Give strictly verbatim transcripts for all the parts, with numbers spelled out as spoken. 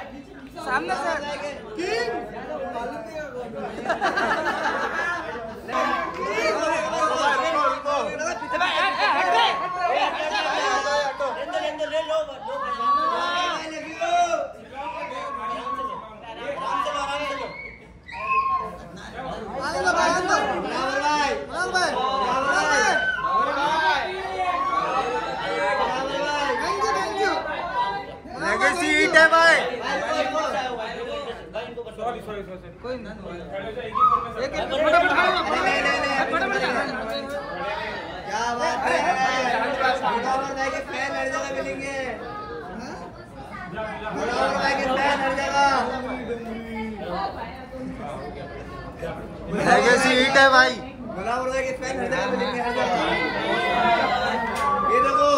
सामने से सीट है भाई। सॉरी सॉरी सॉरी कोई नहीं एक एक क्या बात है, मुनावर भाई के फैन हर जगह मिलेंगे, मुनावर भाई के फैन हर जगह। सीट है भाई, मुनावर भाई के फैन हर जगह मिलेंगे, हर जगह। ये देखो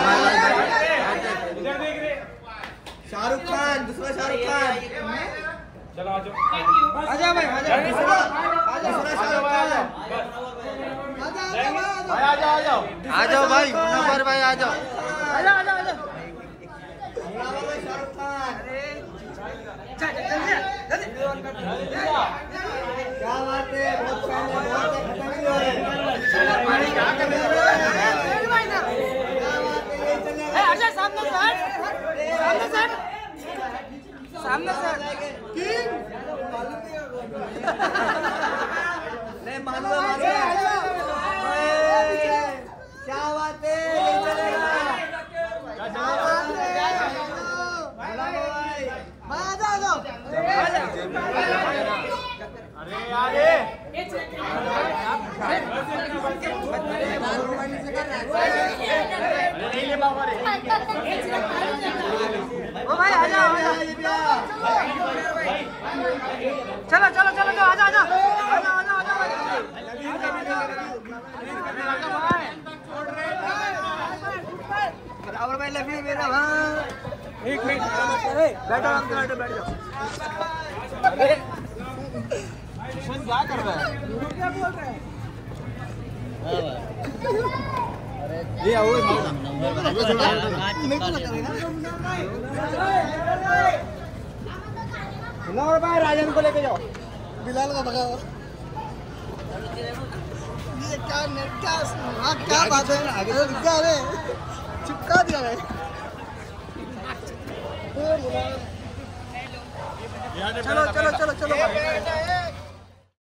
शाहरुख खान, दूसरा शाहरुख खान। चलो आ जाओ आजा भाई, आजा दूसरा शाहरुख खान। भाई आ जाओ आ जाओ आ जाओ भाई, मुनावर भाई आ जाओ, आ जाओ आ जाओ आ जाओ मुनावर भाई शाहरुख खान। क्या बात है, बहुत फैन है, बहुत खत्म ही हो रहे हैं। क्या बात है, ये चलेगा। अच्छा सामने से सामने से सामने से नहीं मानो मानो, क्या बात है, ये चलेगा। क्या बात है, अरे आगे ओ भाई आ जाओ आ जाओ चलो चलो चलो आ जाओ आ जाओ आ जाओ आ जाओ बराबर भाई, लव यू मेरा भाई। एक मिनट बैठो हम बैठो बैठ जाओ। अरे क्या कर रहा है, क्या बोल रहा है? ये आओ मुनावर भाई, राजन को लेके जाओ, बिलाल का भगाओ। ये क्या नेट क्या हाँ क्या बात है, आगे क्या है, चिपका दिया है। चलो चलो चलो चलो